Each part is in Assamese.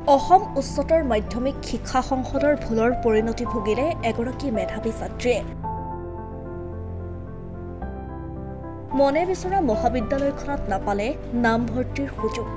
অসম উচ্চতৰ মাধ্যমিক শিক্ষা সংসদৰ ভুলৰ পৰিণতি ভুগিলে এগৰাকী মেধাৱী ছাত্ৰীয়ে মনে বিচৰা মহাবিদ্যালয়খনত নাপালে নামভৰ্তিৰ সুযোগ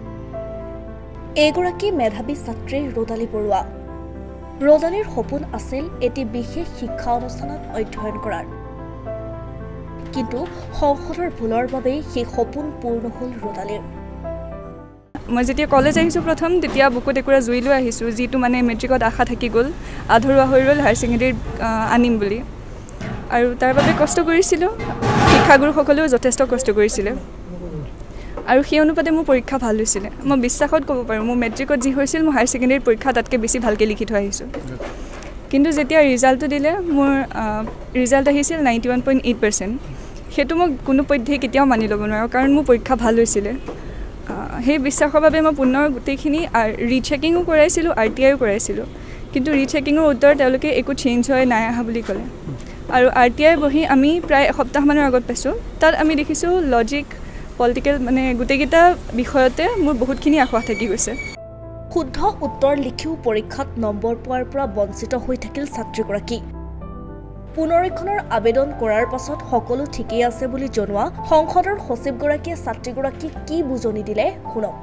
এগৰাকী মেধাৱী ছাত্ৰী ৰদালি বৰুৱা ৰদালিৰ সপোন আছিল এটি বিশেষ শিক্ষা অনুষ্ঠানত অধ্যয়ন কৰাৰ কিন্তু সংসদৰ ভুলৰ বাবে সেই সপোন পূৰ্ণ হ'ল ৰদালিৰ মই যেতিয়া কলেজ আহিছোঁ প্ৰথম তেতিয়া বুকুত একুৰা জুই লৈ আহিছোঁ যিটো মানে মেট্ৰিকত আশা থাকি গ'ল আধৰুৱা হৈ ৰ'ল হায়াৰ ছেকেণ্ডেৰীত আনিম বুলি আৰু তাৰ বাবে কষ্ট কৰিছিলোঁ শিক্ষাগুৰুসকলেও যথেষ্ট কষ্ট কৰিছিলে আৰু সেই অনুপাতে মোৰ পৰীক্ষা ভাল হৈছিলে মই বিশ্বাসত ক'ব পাৰোঁ মোৰ মেট্ৰিকত যি হৈছিল মই হায়াৰ ছেকেণ্ডেৰীৰ পৰীক্ষা তাতকৈ বেছি ভালকৈ লিখি থৈ আহিছোঁ কিন্তু যেতিয়া ৰিজাল্টটো দিলে মোৰ ৰিজাল্ট আহিছিল 91.8%। সেইটো মই কোনো পধ্যেই কেতিয়াও মানি ল'ব নোৱাৰোঁ কাৰণ মোৰ পৰীক্ষা ভাল হৈছিলে সেই বিশ্বাসৰ বাবে মই পুনৰ গোটেইখিনি ৰিচেকিঙো কৰাইছিলোঁ RTIও কৰাইছিলোঁ কিন্তু ৰিচেকিঙৰ উত্তৰ তেওঁলোকে একো চেঞ্জ হৈ নাই অহা বুলি ক'লে আৰু RTI বহি আমি প্ৰায় এসপ্তাহমানৰ আগত পাইছোঁ তাত আমি দেখিছোঁ লজিক পলিটিকেল মানে গোটেইকেইটা বিষয়তে মোৰ বহুতখিনি আশা থাকি গৈছে শুদ্ধ উত্তৰ লিখিও পৰীক্ষাত নম্বৰ পোৱাৰ পৰা বঞ্চিত হৈ থাকিল ছাত্ৰীগৰাকী পুনৰীক্ষণৰ আবেদন কৰাৰ পাছত সকলো ঠিকেই আছে বুলি জনোৱা সংসদৰ সচিবগৰাকীয়ে ছাত্ৰীগৰাকীক কি বুজনি দিলে শুনক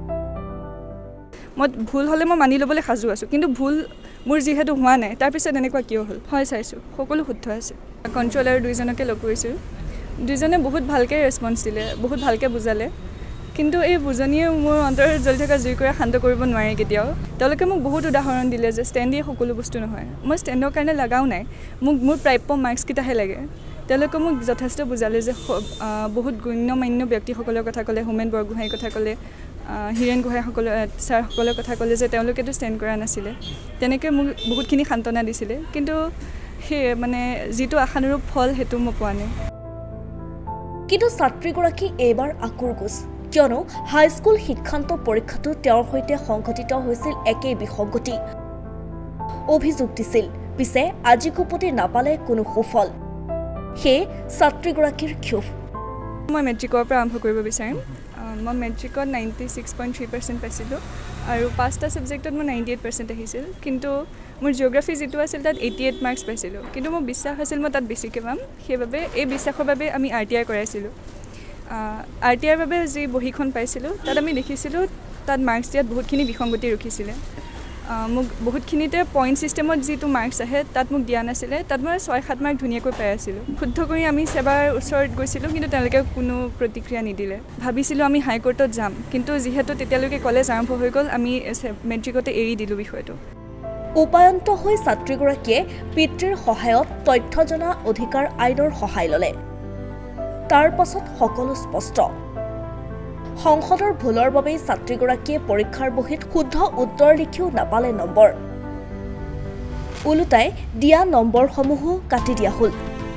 মই ভুল হ'লে মই মানি ল'বলৈ সাজু আছোঁ কিন্তু ভুল মোৰ যিহেতু হোৱা নাই তাৰপিছত এনেকুৱা কিয় হ'ল হয় চাইছোঁ সকলো শুদ্ধ আছে কণ্ট্ৰলাৰ দুইজনকে লগ কৰিছোঁ দুইজনে বহুত ভালকৈ ৰেছপন্স দিলে বহুত ভালকৈ বুজালে কিন্তু এই বুজনিয়ে মোৰ অন্তৰত জ্বলি থকা জুইকুৰা শান্ত কৰিব নোৱাৰে কেতিয়াও তেওঁলোকে মোক বহুত উদাহৰণ দিলে যে ষ্টেণ্ডেই সকলো বস্তু নহয় মই ষ্টেণ্ডৰ কাৰণে লগাও নাই মোৰ প্ৰাপ্য মাৰ্কছকেইটাহে লাগে তেওঁলোকে মোক যথেষ্ট বুজালে যে বহুত গণ্যমান্য ব্যক্তিসকলৰ কথা ক'লে হোমেন বৰগোহাঁইৰ কথা ক'লে হীৰেণ গোহাঁইসকলৰ ছাৰসকলৰ কথা ক'লে যে তেওঁলোকেতো ষ্টেণ্ড কৰা নাছিলে তেনেকৈ মোক বহুতখিনি সান্তনা দিছিলে কিন্তু সেই মানে যিটো আশানুৰূপ ফল সেইটো মই পোৱা নাই কিন্তু ছাত্ৰীগৰাকী এইবাৰ আকুৰগোজ কিয়নো হাইস্কুল শিক্ষান্ত পৰীক্ষাটো তেওঁৰ সৈতে সংঘটিত হৈছিল একেই বিসংগতি অভিযোগ দিছিল পিছে আজি কোপতি নাপালে কোনো সুফল সেই ছাত্ৰীগৰাকীৰ ক্ষোভ মই মেট্ৰিকৰ পৰা আৰম্ভ কৰিব বিচাৰিম মই মেট্ৰিকত 96.3% পাইছিলোঁ আৰু 5টা ছাবজেক্টত মোৰ 98% আহিছিল কিন্তু মোৰ জিঅ'গ্ৰাফি যিটো আছিল তাত 88 মাৰ্কছ পাইছিলোঁ কিন্তু মোৰ বিশ্বাস আছিল মই তাত বেছিকৈ পাম সেইবাবে এই বিশ্বাসৰ বাবে আমি RTI কৰাইছিলোঁ RTIৰ বাবে যি বহীখন পাইছিলোঁ তাত আমি দেখিছিলোঁ তাত মাৰ্কছ দিয়াত বহুতখিনি বিসংগতি ৰখিছিলে মোক বহুতখিনিতে পইণ্ট ছিষ্টেমত যিটো মাৰ্কছ আহে তাত মোক দিয়া নাছিলে তাত মই 6-7 মাৰ্ক ধুনীয়াকৈ পাই আছিলোঁ শুদ্ধ কৰি আমি সেৱাৰ ওচৰত গৈছিলোঁ কিন্তু তেওঁলোকে কোনো প্ৰতিক্ৰিয়া নিদিলে ভাবিছিলোঁ আমি হাইকোৰ্টত যাম কিন্তু যিহেতু তেতিয়ালৈকে কলেজ আৰম্ভ হৈ গ'ল আমি মেট্ৰিকতে এৰি দিলোঁ বিষয়টো উপায়ন্ত হৈ ছাত্ৰীগৰাকীয়ে পিতৃৰ সহায়ত তথ্য জনা অধিকাৰ আইনৰ সহায় ল'লে তাৰ পাছত সকলো স্পষ্ট সংসদৰ ভুলৰ বাবেই ছাত্ৰীগৰাকীয়ে পৰীক্ষাৰ বহীত শুদ্ধ উত্তৰ লিখিও নাপালে নম্বৰ ওলোটাই দিয়া নম্বৰসমূহো কাটি দিয়া হ'ল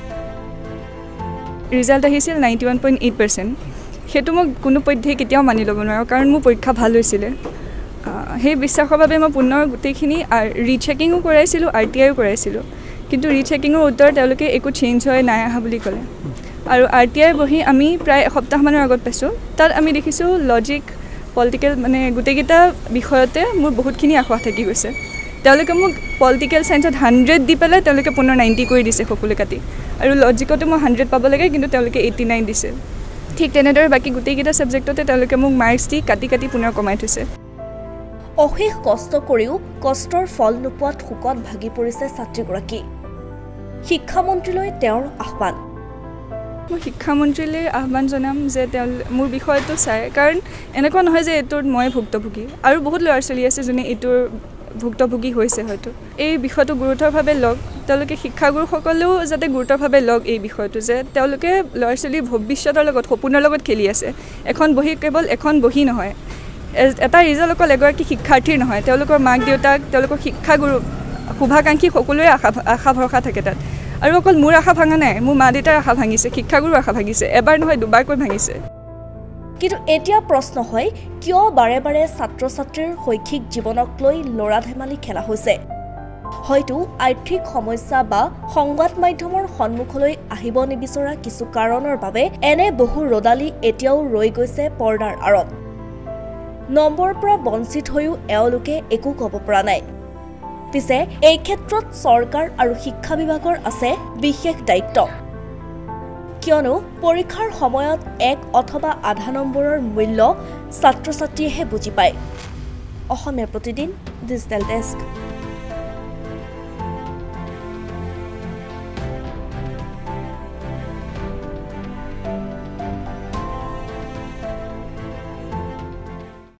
ৰিজাল্ট আহিছিল 91.8%। সেইটো মই কোনো পধ্যেই কেতিয়াও মানি ল'ব নোৱাৰোঁ কাৰণ মোৰ পৰীক্ষা ভাল হৈছিলে সেই বিশ্বাসৰ বাবে মই পুনৰ গোটেইখিনি ৰিচেকিঙো কৰাইছিলোঁ RTIও কৰাইছিলোঁ কিন্তু ৰিচেকিঙৰ উত্তৰ তেওঁলোকে একো চেঞ্জ হৈ নাই অহা বুলি ক'লে আৰু RTI বহি আমি প্ৰায় এসপ্তাহমানৰ আগত পাইছোঁ তাত আমি দেখিছোঁ লজিক পলিটিকেল মানে গোটেইকেইটা বিষয়তে মোৰ বহুতখিনি আশা থাকি গৈছে তেওঁলোকে মোক পলিটিকেল ছায়েন্সত 100 দি পেলাই তেওঁলোকে পুনৰ 90 কৰি দিছে সকলো কাটি আৰু লজিকতো মই 100 পাব লাগে কিন্তু তেওঁলোকে 89 দিছে ঠিক তেনেদৰে বাকী গোটেইকেইটা ছাবজেক্টতে তেওঁলোকে মোক মাৰ্কছ দি কাটি কাটি পুনৰ কমাই থৈছে অশেষ কষ্ট কৰিও কষ্টৰ ফল নোপোৱাত শোকত ভাগি পৰিছে ছাত্ৰীগৰাকী শিক্ষামন্ত্ৰীলৈ তেওঁৰ আহ্বান মই শিক্ষামন্ত্ৰীলৈ আহ্বান জনাম যে তেওঁ মোৰ বিষয়টো চাই কাৰণ এনেকুৱা নহয় যে এইটোত মই ভুক্তভোগী আৰু বহুত ল'ৰা ছোৱালী আছে যোনে এইটোৰ ভুক্তভোগী হৈছে হয়তো এই বিষয়টো গুৰুতৰভাৱে লওক তেওঁলোকে শিক্ষাগুৰুসকলেও যাতে গুৰুতৰভাৱে লওক এই বিষয়টো যে তেওঁলোকে ল'ৰা ছোৱালীৰ ভৱিষ্যতৰ লগত সপোনৰ লগত খেলি আছে এখন বহি কেৱল এখন বহি নহয় এটা ৰিজাল্ট অকল এগৰাকী শিক্ষাৰ্থীৰ নহয় তেওঁলোকৰ মাক দেউতাক তেওঁলোকৰ শিক্ষাগুৰু শুভাকাংক্ষী সকলোৰে আশা ভৰসা থাকে তাত আৰু অকল মোৰ আশা ভাঙা নাই মোৰ মা দেউতাৰ আশা ভাঙিছে শিক্ষাগুৰুৰ আশা ভাঙিছে এবাৰ নহয় দুবাৰকৈ ভাঙিছে কিন্তু এতিয়া প্ৰশ্ন হয় কিয় বাৰে বাৰে ছাত্ৰ ছাত্ৰীৰ শৈক্ষিক জীৱনক লৈ লৰা ধেমালি খেলা হৈছে হয়তো আৰ্থিক সমস্যা বা সংবাদ মাধ্যমৰ সন্মুখলৈ আহিব নিবিচৰা কিছু কাৰণৰ বাবে এনে বহু ৰদালি এতিয়াও ৰৈ গৈছে পৰ্দাৰ আঁৰত নম্বৰৰ পৰা বঞ্চিত হৈও এওঁলোকে একো ক'ব পৰা নাই পিছে এই ক্ষেত্ৰত চৰকাৰ আৰু শিক্ষা বিভাগৰ আছে বিশেষ দায়িত্ব কিয়নো পৰীক্ষাৰ সময়ত 1 অথবা আধা নম্বৰৰ মূল্য ছাত্ৰ ছাত্ৰীয়েহে বুজি পায় অসমীয়া প্ৰতিদিন ডিজিটেল ডেস্ক